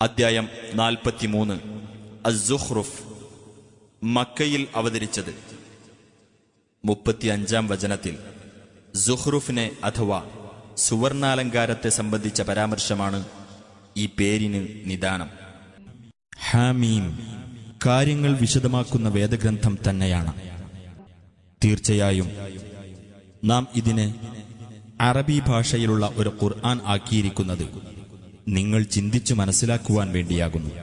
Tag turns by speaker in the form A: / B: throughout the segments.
A: അദ്ധ്യായം 43 അസ് സുഖ്റുഫ്. മക്കയിൽ അവതരിച്ചത്. 35-ാം വചനത്തിൽ സുഖ്റുഫിനെ അഥവാ സുവർണാലങ്കാരത്തെ സംബന്ധിച്ച പരാമർശമാണ് ഈ പേരിന് നിദാനം. ഹാമീം കാര്യങ്ങൾ വിശദമാക്കുന്ന വേദഗ്രന്ഥം തന്നെയാണ്. തീർച്ചയായും നാം ഇതിനെ അറബി ഭാഷയിലുള്ള ഒരു ഖുർആൻ ആക്കിയിരിക്കുന്നത് നിങ്ങൾ ചിന്തിച്ചു മനസ്സിലാക്കുവാൻ വേണ്ടിയാകുന്നു.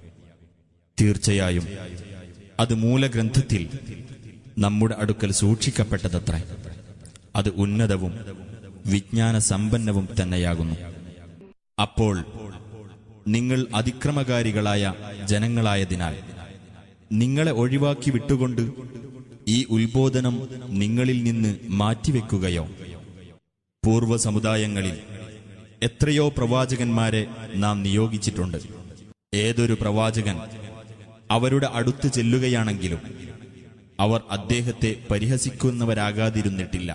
A: തീർച്ചയായും അത് മൂലഗ്രന്ഥത്തിൽ നമ്മുടെ അടുക്കൽ സൂക്ഷിക്കപ്പെട്ടതത്രേ. അത് ഉന്നതവും വിജ്ഞാന സമ്പന്നവും തന്നെയാകുന്നു. അപ്പോൾ നിങ്ങൾ അതിക്രമകാരികളായ ജനങ്ങളായതിനാൽ നിങ്ങളെ ഒഴിവാക്കി വിട്ടുകൊണ്ട് ഈ ഉത്ബോധനം നിങ്ങളിൽ നിന്ന് മാറ്റിവെക്കുകയോ, പൂർവ്വ സമുദായങ്ങളിൽ എത്രയോ പ്രവാചകന്മാരെ നാം നിയോഗിച്ചിട്ടുണ്ട്. ഏതൊരു പ്രവാചകൻ അവരുടെ അടുത്ത് ചെല്ലുകയാണെങ്കിലും അവർ അദ്ദേഹത്തെ പരിഹസിക്കുന്നവരാകാതിരുന്നിട്ടില്ല.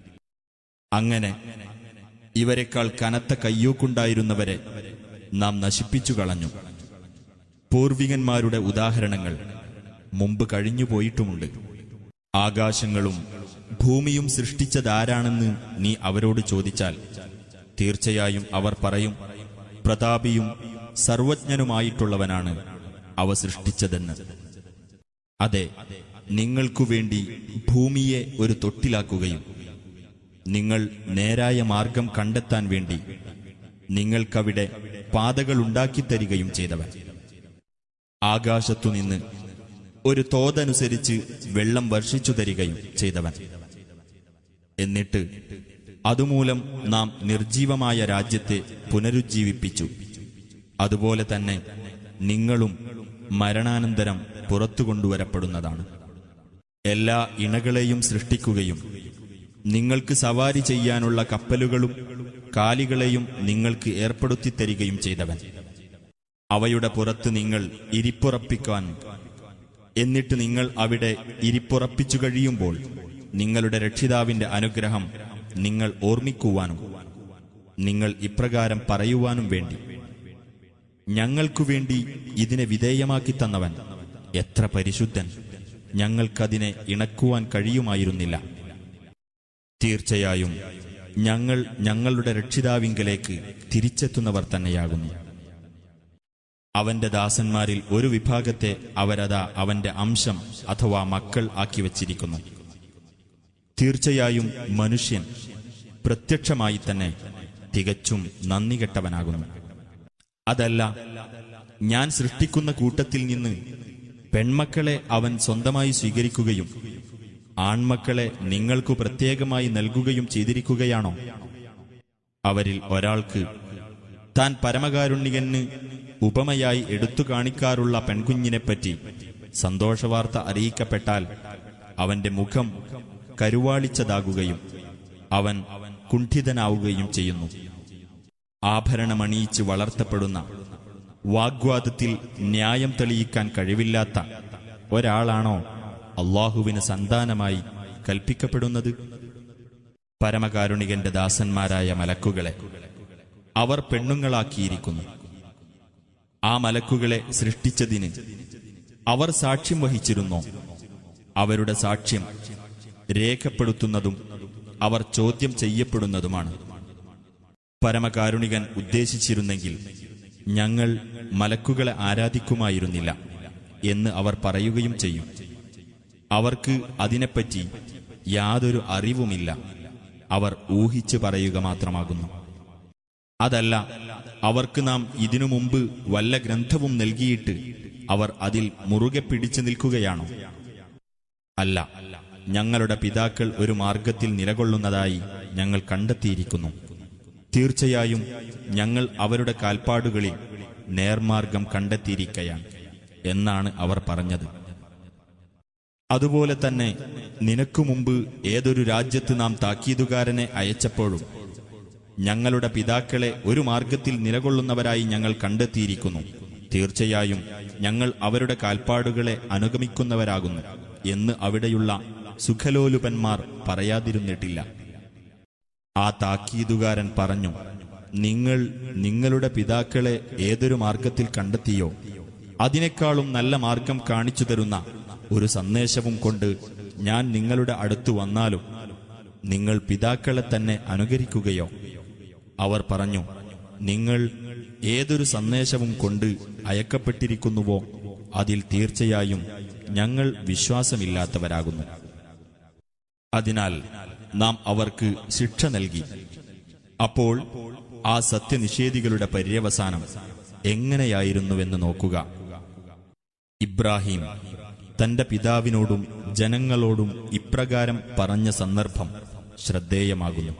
A: അങ്ങനെ ഇവരെക്കാൾ കനത്ത കയ്യൂക്കുണ്ടായിരുന്നവരെ നാം നശിപ്പിച്ചു കളഞ്ഞു. പൂർവികന്മാരുടെ ഉദാഹരണങ്ങൾ മുമ്പ് കഴിഞ്ഞുപോയിട്ടുമുണ്ട്. ആകാശങ്ങളും ഭൂമിയും സൃഷ്ടിച്ചതാരാണെന്ന് നീ അവരോട് ചോദിച്ചാൽ തീർച്ചയായും അവർ പറയും, പ്രതാപിയും സർവജ്ഞനുമായിട്ടുള്ളവനാണ് അവ സൃഷ്ടിച്ചതെന്ന്. അതെ, നിങ്ങൾക്കുവേണ്ടി ഭൂമിയെ ഒരു തൊട്ടിലാക്കുകയും നിങ്ങൾ നേരായ മാർഗം കണ്ടെത്താൻ വേണ്ടി നിങ്ങൾക്കവിടെ പാതകളുണ്ടാക്കിത്തരികയും ചെയ്തവൻ. ആകാശത്തുനിന്ന് ഒരു തോതനുസരിച്ച് വെള്ളം വർഷിച്ചു തരികയും ചെയ്തവൻ. എന്നിട്ട് അതുമൂലം നാം നിർജീവമായ രാജ്യത്തെ പുനരുജ്ജീവിപ്പിച്ചു. അതുപോലെ തന്നെ നിങ്ങളും മരണാനന്തരം പുറത്തു കൊണ്ടുവരപ്പെടുന്നതാണ്. എല്ലാ ഇണകളെയും സൃഷ്ടിക്കുകയും നിങ്ങൾക്ക് സവാരി ചെയ്യാനുള്ള കപ്പലുകളും കാലികളെയും നിങ്ങൾക്ക് ഏർപ്പെടുത്തിത്തരികയും ചെയ്തവൻ. അവയുടെ പുറത്ത് നിങ്ങൾ ഇരിപ്പുറപ്പിക്കാനും എന്നിട്ട് നിങ്ങൾ അവിടെ ഇരിപ്പുറപ്പിച്ചു കഴിയുമ്പോൾ നിങ്ങളുടെ രക്ഷിതാവിന്റെ അനുഗ്രഹം നിങ്ങൾ ഓർമ്മിക്കുവാനും നിങ്ങൾ ഇപ്രകാരം പറയുവാനും വേണ്ടി ഞങ്ങൾക്കുവേണ്ടി ഇതിനെ വിധേയമാക്കി തന്നവൻ എത്ര പരിശുദ്ധൻ, ഞങ്ങൾക്കതിനെ ഇണക്കുവാൻ കഴിയുമായിരുന്നില്ല. തീർച്ചയായും ഞങ്ങൾ ഞങ്ങളുടെ രക്ഷിതാവിങ്കലേക്ക് തിരിച്ചെത്തുന്നവർ തന്നെയാകുന്നു. അവന്റെ ദാസന്മാരിൽ ഒരു വിഭാഗത്തെ അവരതാ അവന്റെ അംശം അഥവാ മക്കൾ ആക്കി വച്ചിരിക്കുന്നു. തീർച്ചയായും മനുഷ്യൻ പ്രത്യക്ഷമായി തന്നെ തികച്ചും നന്ദികെട്ടവനാകുന്നു. അതല്ല, ഞാൻ സൃഷ്ടിക്കുന്ന കൂട്ടത്തിൽ നിന്ന് പെൺമക്കളെ അവൻ സ്വന്തമായി സ്വീകരിക്കുകയും ആൺമക്കളെ നിങ്ങൾക്കു പ്രത്യേകമായി നൽകുകയും ചെയ്തിരിക്കുകയാണോ? അവരിൽ ഒരാൾക്ക് താൻ പരമകാരുണ്യകന് ഉപമയായി എടുത്തു കാണിക്കാറുള്ള പെൺകുഞ്ഞിനെപ്പറ്റി സന്തോഷവാർത്ത അറിയിക്കപ്പെട്ടാൽ അവന്റെ മുഖം കരുവാളിച്ചതാകുകയും അവൻ കുണ്ഠിതനാവുകയും ചെയ്യുന്നു. ആഭരണമണിയിച്ച് വളർത്തപ്പെടുന്ന, വാഗ്വാദത്തിൽ ന്യായം തെളിയിക്കാൻ കഴിവില്ലാത്ത ഒരാളാണോ അള്ളാഹുവിന് സന്താനമായി കൽപ്പിക്കപ്പെടുന്നത്? പരമകാരുണികന്റെ ദാസന്മാരായ മലക്കുകളെ അവർ പെണ്ണുങ്ങളാക്കിയിരിക്കുന്നു. ആ മലക്കുകളെ സൃഷ്ടിച്ചതിന് അവർ സാക്ഷ്യം വഹിച്ചിരുന്നോ? അവരുടെ സാക്ഷ്യം രേഖപ്പെടുത്തുന്നതും അവർ ചോദ്യം ചെയ്യപ്പെടുന്നതുമാണ്. പരമകാരുണികൻ ഉദ്ദേശിച്ചിരുന്നെങ്കിൽ ഞങ്ങൾ മലക്കുകളെ ആരാധിക്കുമായിരുന്നില്ല എന്ന് അവർ പറയുകയും ചെയ്യും. അവർക്ക് അതിനെപ്പറ്റി യാതൊരു അറിവുമില്ല. അവർ ഊഹിച്ചു പറയുക മാത്രമാകുന്നു. അതല്ല, അവർക്ക് നാം ഇതിനു മുമ്പ് വല്ല ഗ്രന്ഥവും നൽകിയിട്ട് അവർ അതിൽ മുറുകെ പിടിച്ചു നിൽക്കുകയാണോ? അല്ല, ഞങ്ങളുടെ പിതാക്കൾ ഒരു മാർഗത്തിൽ നിലകൊള്ളുന്നതായി ഞങ്ങൾ കണ്ടെത്തിയിരിക്കുന്നു. തീർച്ചയായും ഞങ്ങൾ അവരുടെ കാൽപ്പാടുകളിൽ നേർമാർഗം കണ്ടെത്തിയിരിക്കയാണ് എന്നാണ് അവർ പറഞ്ഞത്. അതുപോലെ തന്നെ നിനക്കു മുമ്പ് ഏതൊരു രാജ്യത്ത് നാം താക്കീതുകാരനെ അയച്ചപ്പോഴും ഞങ്ങളുടെ പിതാക്കളെ ഒരു മാർഗത്തിൽ നിലകൊള്ളുന്നവരായി ഞങ്ങൾ കണ്ടെത്തിയിരിക്കുന്നു. തീർച്ചയായും ഞങ്ങൾ അവരുടെ കാൽപ്പാടുകളെ അനുഗമിക്കുന്നവരാകുന്നു എന്ന് അവിടെയുള്ള സുഖലോലുപന്മാർ പറയാതിരുന്നിട്ടില്ല. ആ താക്കീതുകാരൻ പറഞ്ഞു, നിങ്ങൾ നിങ്ങളുടെ പിതാക്കളെ ഏതൊരു മാർഗത്തിൽ കണ്ടെത്തിയോ അതിനേക്കാളും നല്ല മാർഗം കാണിച്ചു തരുന്ന ഒരു സന്ദേശവും കൊണ്ട് ഞാൻ നിങ്ങളുടെ അടുത്തു വന്നാലും നിങ്ങൾ പിതാക്കളെ തന്നെ അനുകരിക്കുകയോ? അവർ പറഞ്ഞു, നിങ്ങൾ ഏതൊരു സന്ദേശവും കൊണ്ട് അയക്കപ്പെട്ടിരിക്കുന്നുവോ അതിൽ തീർച്ചയായും ഞങ്ങൾ വിശ്വാസമില്ലാത്തവരാകുന്നു. അതിനാൽ നാം അവർക്ക് ശിക്ഷ നൽകി. അപ്പോൾ ആ സത്യനിഷേധികളുടെ പര്യവസാനം എങ്ങനെയായിരുന്നുവെന്ന് നോക്കുക. ഇബ്രാഹിം തന്റെ പിതാവിനോടും ജനങ്ങളോടും ഇപ്രകാരം പറഞ്ഞ സന്ദർഭം ശ്രദ്ധേയമാകുന്നു.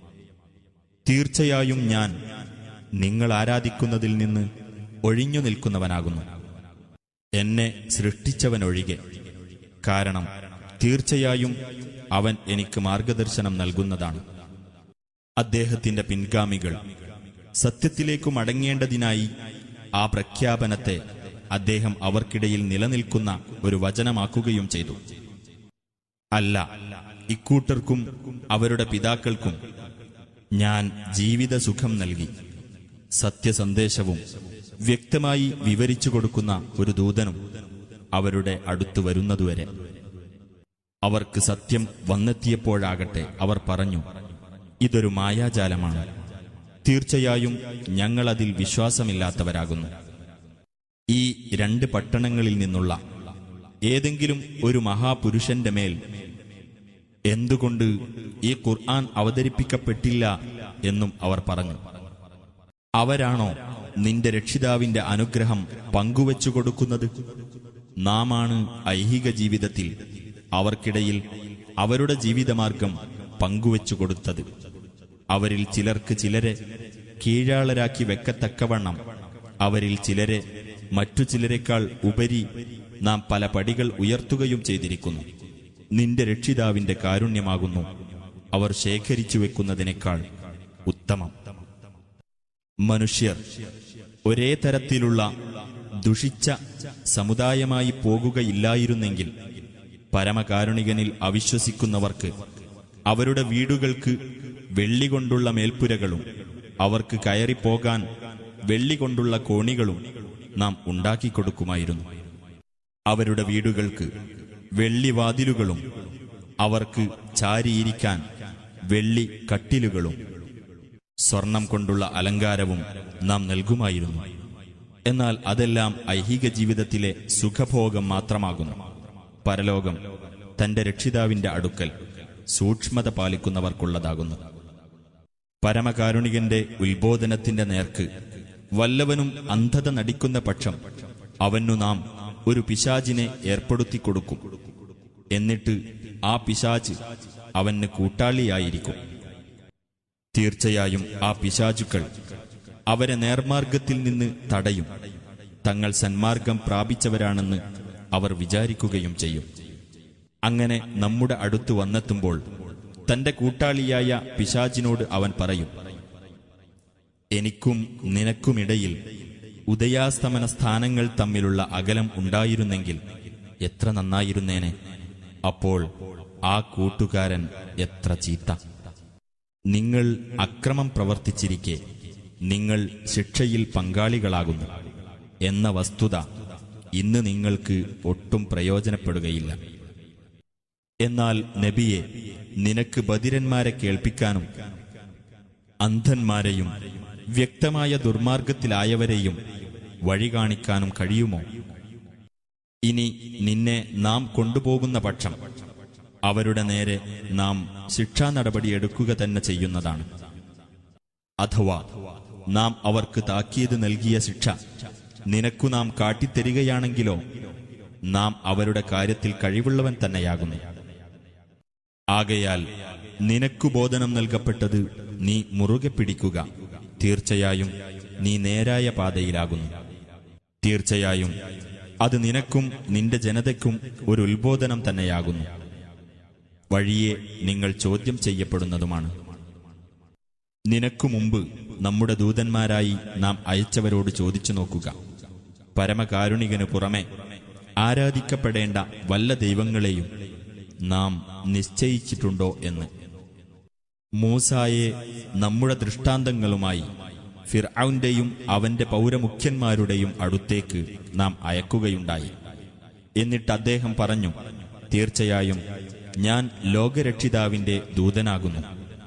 A: തീർച്ചയായും ഞാൻ നിങ്ങൾ ആരാധിക്കുന്നതിൽ നിന്ന് ഒഴിഞ്ഞു നിൽക്കുന്നവനാകുന്നു, എന്നെ സൃഷ്ടിച്ചവനൊഴികെ. കാരണം തീർച്ചയായും അവൻ എനിക്ക് മാർഗദർശനം നൽകുന്നതാണ്. അദ്ദേഹത്തിന്റെ പിൻഗാമികൾ സത്യത്തിലേക്കു മടങ്ങേണ്ടതിനായി ആ പ്രഖ്യാപനത്തെ അദ്ദേഹം അവർക്കിടയിൽ നിലനിൽക്കുന്ന ഒരു വചനമാക്കുകയും ചെയ്തു. അല്ല, ഇക്കൂട്ടർക്കും അവരുടെ പിതാക്കൾക്കും ഞാൻ ജീവിത സുഖം നൽകി. സത്യസന്ദേശവും വ്യക്തമായി വിവരിച്ചു കൊടുക്കുന്ന ഒരു ദൂതനും അവരുടെ അടുത്തു വരുന്നതുവരെ. അവർക്ക് സത്യം വന്നെത്തിയപ്പോഴാകട്ടെ അവർ പറഞ്ഞു, ഇതൊരു മായാജാലമാണ്. തീർച്ചയായും ഞങ്ങളതിൽ വിശ്വാസമില്ലാത്തവരാകുന്നു. ഈ 2 പട്ടണങ്ങളിൽ നിന്നുള്ള ഏതെങ്കിലും ഒരു മഹാപുരുഷന്റെ മേൽ എന്തുകൊണ്ട് ഈ ഖുർആൻ അവതരിപ്പിക്കപ്പെട്ടില്ല എന്നും അവർ പറഞ്ഞു. അവരാണോ നിന്റെ രക്ഷിതാവിന്റെ അനുഗ്രഹം പങ്കുവച്ചു കൊടുക്കുന്നത്? നാമാണ് ഐഹിക ജീവിതത്തിൽ അവർക്കിടയിൽ അവരുടെ ജീവിതമാർഗം പങ്കുവച്ചു കൊടുത്തത്. അവരിൽ ചിലർക്ക് ചിലരെ കീഴാളരാക്കി വെക്കത്തക്കവണ്ണം അവരിൽ ചിലരെ മറ്റു ചിലരെക്കാൾ ഉപരി നാം പല പടികൾ ഉയർത്തുകയും ചെയ്തിരിക്കുന്നു. നിന്റെ രക്ഷിതാവിന്റെ കാരുണ്യമാകുന്നു അവർ ശേഖരിച്ചു വെക്കുന്നതിനേക്കാൾ ഉത്തമം. മനുഷ്യർ ഒരേ തരത്തിലുള്ള ദുഷിച്ച സമുദായമായി പോകുകയില്ലായിരുന്നെങ്കിൽ പരമകാരുണികനിൽ അവിശ്വസിക്കുന്നവർക്ക് അവരുടെ വീടുകൾക്ക് വെള്ളികൊണ്ടുള്ള മേൽപ്പുരകളും അവർക്ക് കയറിപ്പോകാൻ വെള്ളികൊണ്ടുള്ള കോണികളും നാം ഉണ്ടാക്കിക്കൊടുക്കുമായിരുന്നു. അവരുടെ വീടുകൾക്ക് വെള്ളിവാതിലുകളും അവർക്ക് ചാരിയിരിക്കാൻ വെള്ളി കട്ടിലുകളും സ്വർണം കൊണ്ടുള്ള അലങ്കാരവും നാം നൽകുമായിരുന്നു. എന്നാൽ അതെല്ലാം ഐഹിക ജീവിതത്തിലെ സുഖഭോഗം മാത്രമാകുന്നു. പരലോകം തന്റെ രക്ഷിതാവിന്റെ അടുക്കൽ സൂക്ഷ്മത പാലിക്കുന്നവർക്കുള്ളതാകുന്നു. പരമകാരുണികന്റെ ഉത്ബോധനത്തിന്റെ നേർക്ക് വല്ലവനും അന്ധത നടിക്കുന്ന പക്ഷം അവനു നാം ഒരു പിശാചിനെ ഏർപ്പെടുത്തിക്കൊടുക്കും. എന്നിട്ട് ആ പിശാച് അവന് കൂട്ടാളിയായിരിക്കും. തീർച്ചയായും ആ പിശാചുക്കൾ അവരെ നേർമാർഗത്തിൽ നിന്ന് തടയും. തങ്ങൾ സന്മാർഗം പ്രാപിച്ചവരാണെന്ന് അവർ വിചാരിക്കുകയും ചെയ്യും. അങ്ങനെ നമ്മുടെ അടുത്ത് വന്നെത്തുമ്പോൾ തന്റെ കൂട്ടാളിയായ പിശാചിനോട് അവൻ പറയും, എനിക്കും നിനക്കുമിടയിൽ ഉദയാസ്തമന സ്ഥാനങ്ങൾ തമ്മിലുള്ള അകലം ഉണ്ടായിരുന്നെങ്കിൽ എത്ര നന്നായിരുന്നേനെ. അപ്പോൾ ആ കൂട്ടുകാരൻ എത്ര ചീത്ത. നിങ്ങൾ അക്രമം പ്രവർത്തിച്ചിരിക്കെ നിങ്ങൾ ശിക്ഷയിൽ പങ്കാളികളാകുന്നു എന്ന വസ്തുത ഇന്ന് നിങ്ങൾക്ക് ഒട്ടും പ്രയോജനപ്പെടുകയില്ല. എന്നാൽ നബിയെ, നിനക്ക് ബധിരന്മാരെ കേൾപ്പിക്കാനും അന്ധന്മാരെയും വ്യക്തമായ ദുർമാർഗത്തിലായവരെയും വഴി കാണിക്കാനും കഴിയുമോ? ഇനി നിന്നെ നാം കൊണ്ടുപോകുന്ന പക്ഷം അവരുടെ നേരെ നാം ശിക്ഷാ നടപടിയെടുക്കുക തന്നെ ചെയ്യുന്നതാണ്. അഥവാ നാം അവർക്ക് താക്കീത് നൽകിയ ശിക്ഷ നിനക്കു നാം കാട്ടിത്തരികയാണെങ്കിലോ നാം അവരുടെ കാര്യത്തിൽ കഴിവുള്ളവൻ തന്നെയാകുന്നു. ആകയാൽ നിനക്കു ബോധനം നൽകപ്പെട്ടത് നീ മുറുകെ പിടിക്കുക. തീർച്ചയായും നീ നേരായ പാതയിലാകുന്നു. തീർച്ചയായും അത് നിനക്കും നിന്റെ ജനതയ്ക്കും ഒരു ഉത്ബോധനം തന്നെയാകുന്നു. വഴിയെ നിങ്ങൾ ചോദ്യം ചെയ്യപ്പെടുന്നതുമാണ്. നിനക്കു മുമ്പ് നമ്മുടെ ദൂതന്മാരായി നാം അയച്ചവരോട് ചോദിച്ചു നോക്കുക, പരമകാരുണികനു പുറമെ ആരാധിക്കപ്പെടേണ്ട വല്ല ദൈവങ്ങളെയും നാം നിശ്ചയിച്ചിട്ടുണ്ടോ എന്ന്. മൂസായെ നമ്മുടെ ദൃഷ്ടാന്തങ്ങളുമായി ഫിർഔന്റെയും അവന്റെ പൗരമുഖ്യന്മാരുടെയും അടുത്തേക്ക് നാം അയക്കുകയുണ്ടായി. എന്നിട്ട് അദ്ദേഹം പറഞ്ഞു, തീർച്ചയായും ഞാൻ ലോകരക്ഷിതാവിന്റെ ദൂതനാകുന്നു.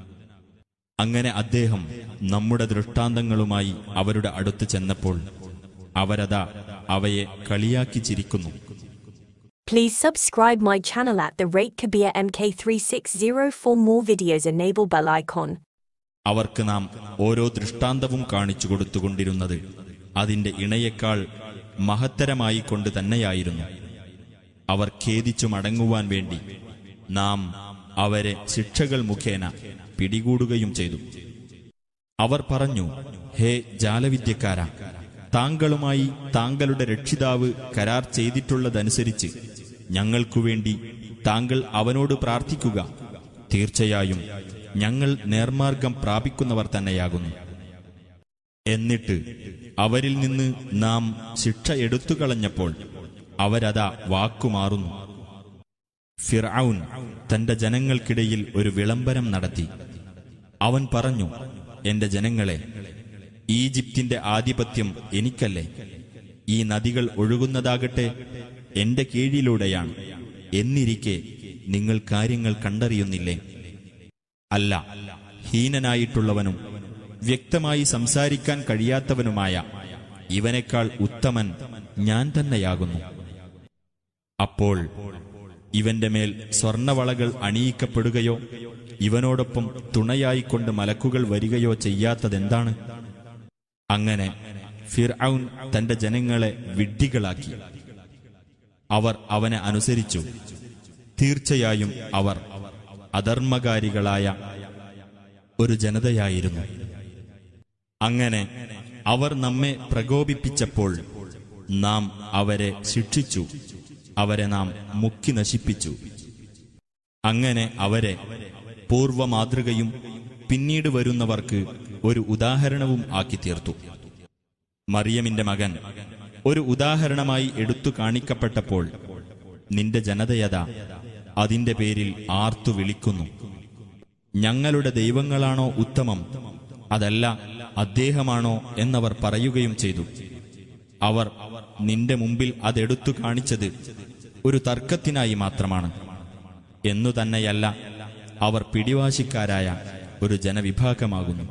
A: അങ്ങനെ അദ്ദേഹം നമ്മുടെ ദൃഷ്ടാന്തങ്ങളുമായി അവരുടെ അടുത്ത് ചെന്നപ്പോൾ അവരതാ അവയെ കളിയാക്കി ചിരിക്കുന്നു.
B: Please subscribe my channel at the rate Kabir MK360 for more videos. Enable bell icon.
A: അവർക്ക് നാം ഓരോ ദൃഷ്ടാന്തവും കാണിച്ചു കൊടുത്തുകൊണ്ടിരുന്നത് അതിന്റെ ഇണയേക്കാൾ മഹത്തരമായി കൊണ്ട് തന്നെയായിരുന്നു. അവർ ഖേദിച്ചു മടങ്ങുവാൻ വേണ്ടി നാം അവരെ ശിക്ഷകൾ മുഖേന പിടികൂടുകയും ചെയ്തു. അവർ പറഞ്ഞു, ഹേ ജാലവിദ്യക്കാരാ, താങ്കളുമായി താങ്കളുടെ രക്ഷിതാവ് കരാർ ചെയ്തിട്ടുള്ളതനുസരിച്ച് ഞങ്ങൾക്കുവേണ്ടി താങ്കൾ അവനോട് പ്രാർത്ഥിക്കുക. തീർച്ചയായും ഞങ്ങൾ നേർമാർഗം പ്രാപിക്കുന്നവർ തന്നെയാകുന്നു. എന്നിട്ട് അവരിൽ നിന്ന് നാം ശിക്ഷ എടുത്തുകളഞ്ഞപ്പോൾ അവരതാ വാക്കുമാറുന്നു. ഫിർഔൻ തന്റെ ജനങ്ങൾക്കിടയിൽ ഒരു വിളംബരം നടത്തി. അവൻ പറഞ്ഞു, എന്റെ ജനങ്ങളെ, ഈജിപ്തിന്റെ ആധിപത്യം എനിക്കല്ലേ? ഈ നദികൾ ഒഴുകുന്നതാകട്ടെ എന്റെ കീഴിലൂടെയാണ്. എന്നിരിക്കെ നിങ്ങൾ കാര്യങ്ങൾ കണ്ടറിയുന്നില്ലേ? അല്ല, ഹീനനായിട്ടുള്ളവനും വ്യക്തമായി സംസാരിക്കാൻ കഴിയാത്തവനുമായ ഇവനേക്കാൾ ഉത്തമൻ ഞാൻ തന്നെയാകുന്നു. അപ്പോൾ ഇവന്റെ മേൽ സ്വർണവളകൾ അണിയിക്കപ്പെടുകയോ ഇവനോടൊപ്പം തുണയായിക്കൊണ്ട് മലക്കുകൾ വരികയോ ചെയ്യാത്തതെന്താണ്? അങ്ങനെ ഫിർഔൻ തന്റെ ജനങ്ങളെ വിഡ്ഢികളാക്കി. അവർ അവനെ അനുസരിച്ചു. തീർച്ചയായും അവർ അധർമ്മകാരികളായ ഒരു ജനതയായിരുന്നു. അങ്ങനെ അവർ നമ്മെ പ്രകോപിപ്പിച്ചപ്പോൾ നാം അവരെ ശിക്ഷിച്ചു. അവരെ നാം മുക്കി നശിപ്പിച്ചു. അങ്ങനെ അവരെ പൂർവമാതൃകയും പിന്നീട് വരുന്നവർക്ക് ഒരു ഉദാഹരണവും ആക്കി തീർത്തു. മറിയമിന്റെ മകൻ ഒരു ഉദാഹരണമായി എടുത്തു കാണിക്കപ്പെട്ടപ്പോൾ നിന്റെ ജനതയതാ അതിന്റെ പേരിൽ ആർത്തു വിളിക്കുന്നു. ഞങ്ങളുടെ ദൈവങ്ങളാണോ ഉത്തമം, അതല്ല അദ്ദേഹമാണോ എന്നവർ പറയുകയും ചെയ്തു. അവർ നിന്റെ മുമ്പിൽ അതെടുത്തു കാണിച്ചത് ഒരു തർക്കത്തിനായി മാത്രമാണ്. എന്നു തന്നെയല്ല, അവർ പിടിവാശിക്കാരായ ഒരു ജനവിഭാഗമാകുന്നു.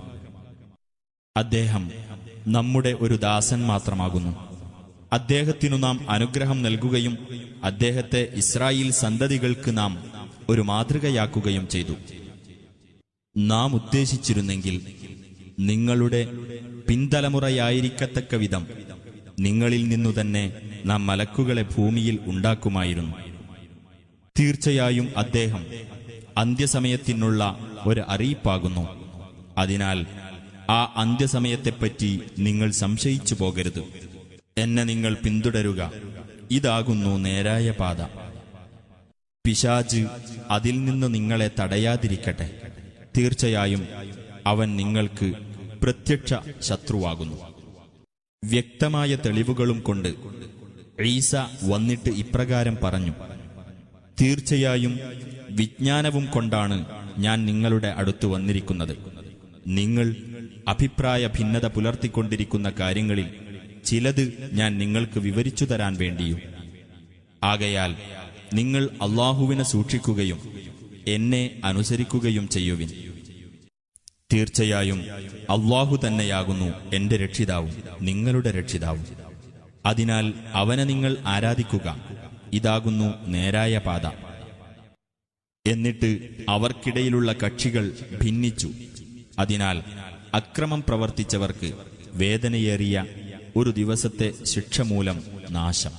A: അദ്ദേഹം നമ്മുടെ ഒരു ദാസൻ മാത്രമാകുന്നു. അദ്ദേഹത്തിനു നാം അനുഗ്രഹം നൽകുകയും അദ്ദേഹത്തെ ഇസ്രായേൽ സന്തതികൾക്ക് നാം ഒരു മാതൃകയാക്കുകയും ചെയ്തു. നാം ഉദ്ദേശിച്ചിരുന്നെങ്കിൽ നിങ്ങളുടെ പിൻതലമുറയായിരിക്കത്തക്ക വിധം നിങ്ങളിൽ നിന്നു തന്നെ നാം മലക്കുകളെ ഭൂമിയിൽ ഉണ്ടാക്കുമായിരുന്നു. തീർച്ചയായും അദ്ദേഹം അന്ത്യസമയത്തിനുള്ള ഒരു അറിയിപ്പാകുന്നു. അതിനാൽ ആ അന്ത്യസമയത്തെപ്പറ്റി നിങ്ങൾ സംശയിച്ചു പോകരുത്. എന്നെ നിങ്ങൾ പിന്തുടരുക, ഇതാകുന്നു നേരായ പാത. പിശാച് അതിൽ നിന്ന് നിങ്ങളെ തടയാതിരിക്കട്ടെ. തീർച്ചയായും അവൻ നിങ്ങൾക്ക് പ്രത്യക്ഷ ശത്രുവാകുന്നു. വ്യക്തമായ തെളിവുകളും കൊണ്ട് ഈസ വന്നിട്ട് ഇപ്രകാരം പറഞ്ഞു, തീർച്ചയായും വിജ്ഞാനവും കൊണ്ടാണ് ഞാൻ നിങ്ങളുടെ അടുത്ത് വന്നിരിക്കുന്നത്. നിങ്ങൾ അഭിപ്രായ ഭിന്നത പുലർത്തിക്കൊണ്ടിരിക്കുന്ന കാര്യങ്ങളിൽ ചിലത് ഞാൻ നിങ്ങൾക്ക് വിവരിച്ചു തരാൻ വേണ്ടിയും. ആകയാൽ നിങ്ങൾ അല്ലാഹുവിനെ സൂക്ഷിക്കുകയും എന്നെ അനുസരിക്കുകയും ചെയ്യുവിൻ. തീർച്ചയായും അല്ലാഹു തന്നെയാകുന്നു എന്റെ രക്ഷിതാവും നിങ്ങളുടെ രക്ഷിതാവും. അതിനാൽ അവനെ നിങ്ങൾ ആരാധിക്കുക, ഇതാകുന്നു നേരായ പാത. എന്നിട്ട് അവർക്കിടയിലുള്ള കക്ഷികൾ ഭിന്നിച്ചു. അതിനാൽ അക്രമം പ്രവർത്തിച്ചവർക്ക് വേദനയേറിയ ഒരു ദിവസത്തെ ശിക്ഷ മൂലം നാശം.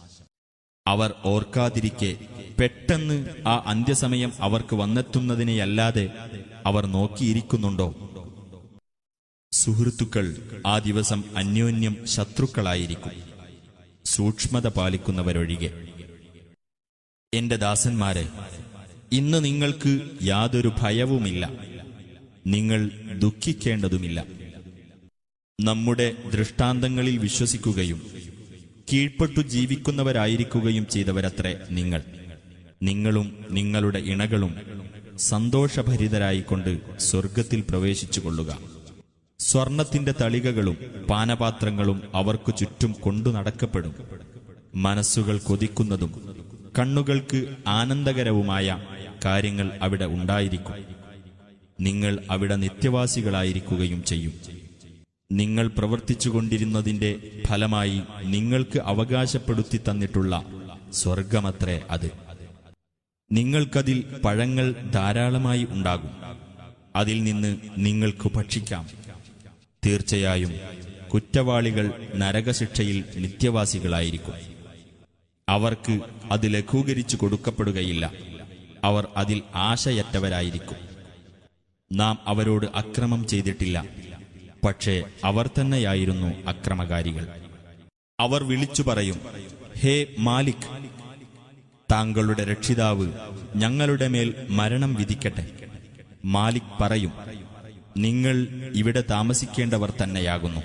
A: അവർ ഓർക്കാതിരിക്കെ പെട്ടെന്ന് ആ അന്ത്യസമയം അവർക്ക് വന്നെത്തുന്നതിനെയല്ലാതെ അവർ നോക്കിയിരിക്കുന്നുണ്ടോ? സുഹൃത്തുക്കൾ ആ ദിവസം അന്യോന്യം ശത്രുക്കളായിരിക്കും, സൂക്ഷ്മത പാലിക്കുന്നവരൊഴികെ. എന്റെ ദാസന്മാരെ, ഇന്ന് നിങ്ങൾക്ക് യാതൊരു ഭയവുമില്ല, നിങ്ങൾ ദുഃഖിക്കേണ്ടതുമില്ല. നമ്മുടെ ദൃഷ്ടാന്തങ്ങളിൽ വിശ്വസിക്കുകയും കീഴ്പ്പെട്ടു ജീവിക്കുന്നവരായിരിക്കുകയും ചെയ്തവരത്രേ നിങ്ങൾ. നിങ്ങളും നിങ്ങളുടെ ഇണകളും സന്തോഷഭരിതരായിക്കൊണ്ട് സ്വർഗത്തിൽ പ്രവേശിച്ചുകൊള്ളുക. സ്വർണത്തിന്റെ തളികകളും പാനപാത്രങ്ങളും അവർക്കു ചുറ്റും കൊണ്ടു നടക്കപ്പെടും. മനസ്സുകൾ കൊതിക്കുന്നതും കണ്ണുകൾക്ക് ആനന്ദകരവുമായ കാര്യങ്ങൾ അവിടെ ഉണ്ടായിരിക്കും. നിങ്ങൾ അവിടെ നിത്യവാസികളായിരിക്കുകയും ചെയ്യും. നിങ്ങൾ പ്രവർത്തിച്ചുകൊണ്ടിരുന്നതിന്റെ ഫലമായി നിങ്ങൾക്ക് അവകാശപ്പെടുത്തി തന്നിട്ടുള്ള സ്വർഗമത്രേ അത്. നിങ്ങൾക്കതിൽ പഴങ്ങൾ ധാരാളമായി ഉണ്ടാകും. അതിൽ നിന്ന് നിങ്ങൾക്ക് ഭക്ഷിക്കാം. തീർച്ചയായും കുറ്റവാളികൾ നരകശിക്ഷയിൽ നിത്യവാസികളായിരിക്കും. അവർക്ക് അത് ലഘൂകരിച്ചു കൊടുക്കപ്പെടുകയില്ല. അവർ അതിൽ ആശയറ്റവരായിരിക്കും. നാം അവരോട് അക്രമം ചെയ്തിട്ടില്ല, പക്ഷേ അവർ തന്നെയായിരുന്നു അക്രമകാരികൾ. അവർ വിളിച്ചു പറയും, ഹേ മാലിക്, താങ്കളുടെ രക്ഷിതാവ് ഞങ്ങളുടെ മേൽ മരണം വിധിക്കട്ടെ. മാലിക് പറയും, നിങ്ങൾ ഇവിടെ താമസിക്കേണ്ടവർ തന്നെയാകുന്നു.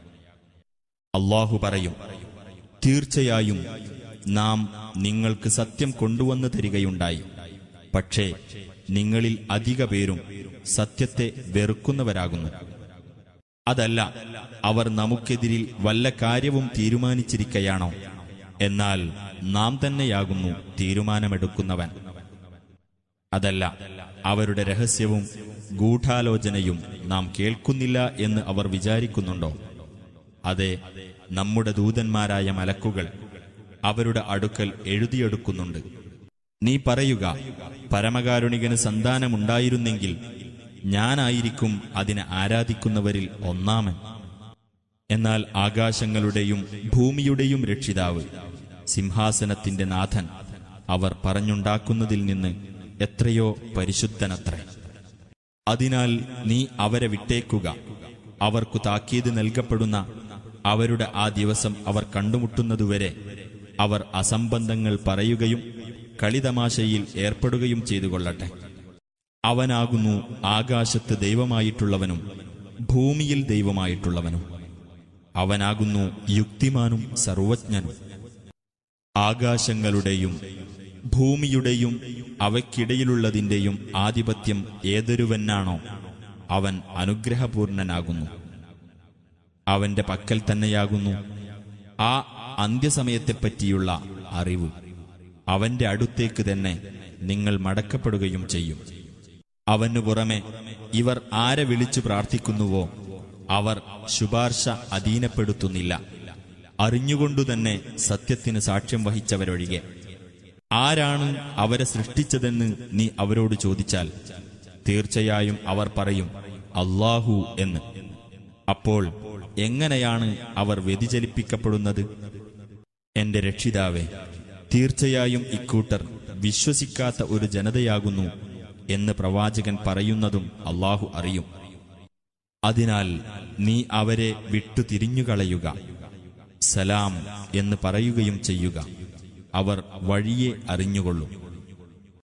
A: അല്ലാഹു പറയും, തീർച്ചയായും നാം നിങ്ങൾക്ക് സത്യം കൊണ്ടുവന്നു തരികയുണ്ടായി. പക്ഷേ നിങ്ങളിൽ അധിക പേരും സത്യത്തെ വെറുക്കുന്നവരാകുന്നു. അതല്ല, അവർ നമുക്കെതിരിൽ വല്ല കാര്യവും തീരുമാനിച്ചിരിക്കയാണോ? എന്നാൽ നാം തന്നെയാകുന്നു തീരുമാനമെടുക്കുന്നവൻ. അതല്ല, അവരുടെ രഹസ്യവും ഗൂഢാലോചനയും നാം കേൾക്കുന്നില്ല എന്ന് അവർ വിചാരിക്കുന്നുണ്ടോ? അതെ, നമ്മുടെ ദൂതന്മാരായ മലക്കുകൾ അവരുടെ അടുക്കൽ എഴുതിയെടുക്കുന്നുണ്ട്. നീ പറയുക, പരമകാരുണികന് സന്താനമുണ്ടായിരുന്നെങ്കിൽ ഞാനായിരിക്കും അതിനെ ആരാധിക്കുന്നവരിൽ ഒന്നാമൻ. എന്നാൽ ആകാശങ്ങളുടെയും ഭൂമിയുടെയും രക്ഷിതാവ്, സിംഹാസനത്തിന്റെ നാഥൻ, അവർ പറഞ്ഞുണ്ടാക്കുന്നതിൽ നിന്ന് എത്രയോ പരിശുദ്ധനത്രേ. അതിനാൽ നീ അവരെ വിട്ടേക്കുക. അവർക്കു താക്കീത് നൽകപ്പെടുന്ന അവരുടെ ആ ദിവസം അവർ കണ്ടുമുട്ടുന്നതുവരെ അവർ അസംബന്ധങ്ങൾ പറയുകയും കളിതമാശയിൽ ഏർപ്പെടുകയും ചെയ്തുകൊള്ളട്ടെ. അവനാകുന്നു ആകാശത്ത് ദൈവമായിട്ടുള്ളവനും ഭൂമിയിൽ ദൈവമായിട്ടുള്ളവനും. അവനാകുന്നു യുക്തിമാനും സർവജ്ഞനും. ആകാശങ്ങളുടെയും ഭൂമിയുടെയും അവയ്ക്കിടയിലുള്ളതിന്റെയും ആധിപത്യം ഏതൊരുവനാണോ അവൻ അനുഗ്രഹപൂർണനാകുന്നു. അവന്റെ പക്കൽ തന്നെയാകുന്നു ആ അന്ത്യസമയത്തെപ്പറ്റിയുള്ള അറിവ്. അവന്റെ അടുത്തേക്ക് തന്നെ നിങ്ങൾ മടക്കപ്പെടുകയും ചെയ്യും. അവനു പുറമെ ഇവർ ആരെ വിളിച്ചു പ്രാർത്ഥിക്കുന്നുവോ അവർ ശുപാർശ അധീനപ്പെടുത്തുന്നില്ല, അറിഞ്ഞുകൊണ്ടുതന്നെ സത്യത്തിന് സാക്ഷ്യം വഹിച്ചവരൊഴികെ. ആരാണ് അവരെ സൃഷ്ടിച്ചതെന്ന് നീ അവരോട് ചോദിച്ചാൽ തീർച്ചയായും അവർ പറയും, അല്ലാഹു എന്ന്. അപ്പോൾ എങ്ങനെയാണ് അവർ വ്യതിചലിപ്പിക്കപ്പെടുന്നത്? എന്റെ രക്ഷിതാവേ, തീർച്ചയായും ഇക്കൂട്ടർ വിശ്വസിക്കാത്ത ഒരു ജനതയാകുന്നു എന്ന് പ്രവാചകൻ പറയുന്നതും അല്ലാഹു അറിയും. അതിനാൽ നീ അവരെ വിട്ടു തിരിഞ്ഞുകളയുക, സലാം എന്ന് പറയുകയും ചെയ്യുക. അവർ വഴിയെ അറിഞ്ഞുകൊള്ളും.